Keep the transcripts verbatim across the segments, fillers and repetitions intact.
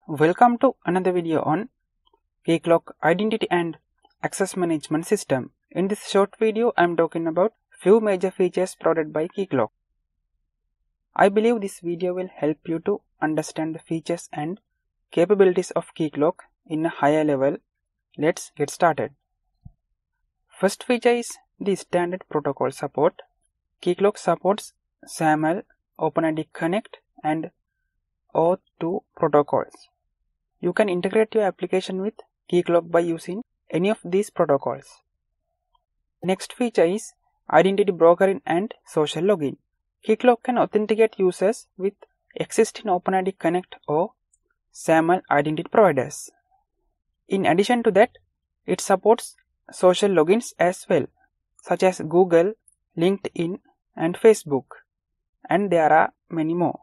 Welcome to another video on Keycloak Identity and Access Management System. In this short video, I am talking about few major features provided by Keycloak. I believe this video will help you to understand the features and capabilities of Keycloak in a higher level. Let's get started. First feature is the standard protocol support. Keycloak supports SAML, OpenID Connect and O auth two protocols. You can integrate your application with Keycloak by using any of these protocols. Next feature is Identity Brokering and Social Login. Keycloak can authenticate users with existing OpenID Connect or SAML identity providers. In addition to that, it supports social logins as well, such as Google, LinkedIn and Facebook, and there are many more.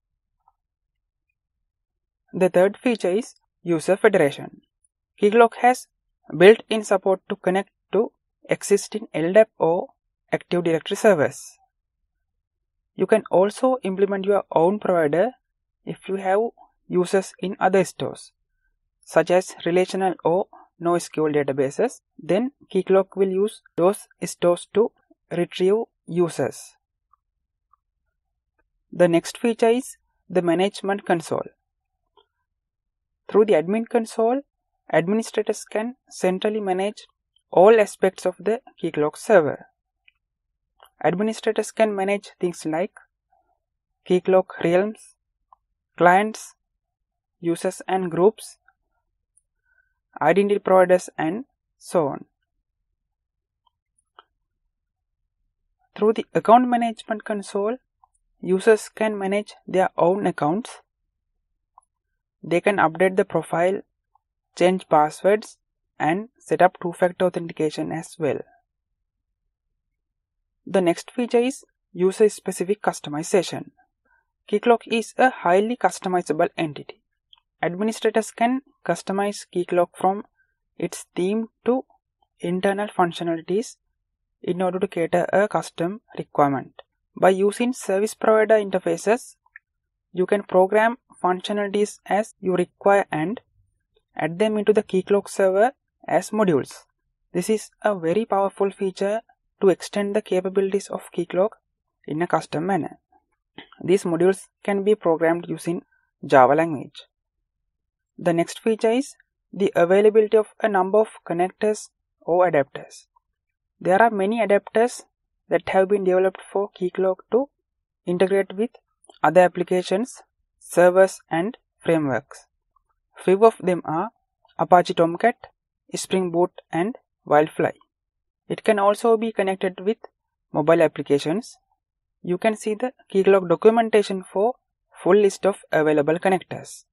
The third feature is User Federation. Keycloak has built-in support to connect to existing L D A P or Active Directory servers. You can also implement your own provider if you have users in other stores, such as relational or NoSQL databases. Then Keycloak will use those stores to retrieve users. The next feature is the Management Console. Through the admin console, administrators can centrally manage all aspects of the Keycloak server. Administrators can manage things like Keycloak realms, clients, users and groups, identity providers and so on. Through the account management console, users can manage their own accounts. They can update the profile, change passwords and set up two-factor authentication as well. The next feature is user-specific customization. Keycloak is a highly customizable entity. Administrators can customize Keycloak from its theme to internal functionalities in order to cater a custom requirement. By using service provider interfaces, you can program functionalities as you require and add them into the Keycloak server as modules. This is a very powerful feature to extend the capabilities of Keycloak in a custom manner. These modules can be programmed using Java language. The next feature is the availability of a number of connectors or adapters. There are many adapters that have been developed for Keycloak to integrate with other applications, servers and frameworks. Few of them are Apache Tomcat, Spring Boot and Wildfly. It can also be connected with mobile applications. You can see the Keycloak documentation for full list of available connectors.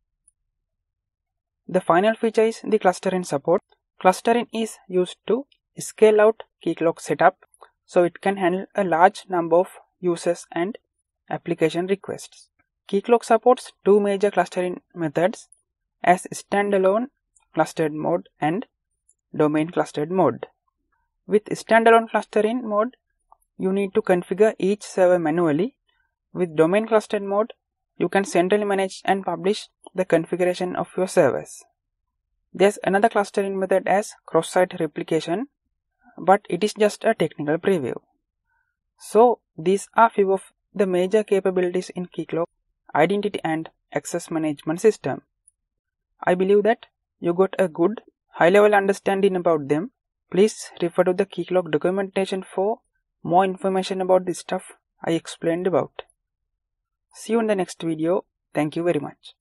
The final feature is the clustering support. Clustering is used to scale out Keycloak setup so it can handle a large number of users and application requests. Keycloak supports two major clustering methods as standalone clustered mode and domain clustered mode. With standalone clustering mode, you need to configure each server manually. With domain clustered mode, you can centrally manage and publish the configuration of your servers. There's another clustering method as cross-site replication, but it is just a technical preview. So these are few of the major capabilities in Keycloak Identity and Access Management System. I believe that you got a good high-level understanding about them. Please refer to the Keycloak documentation for more information about the stuff I explained about. See you in the next video. Thank you very much.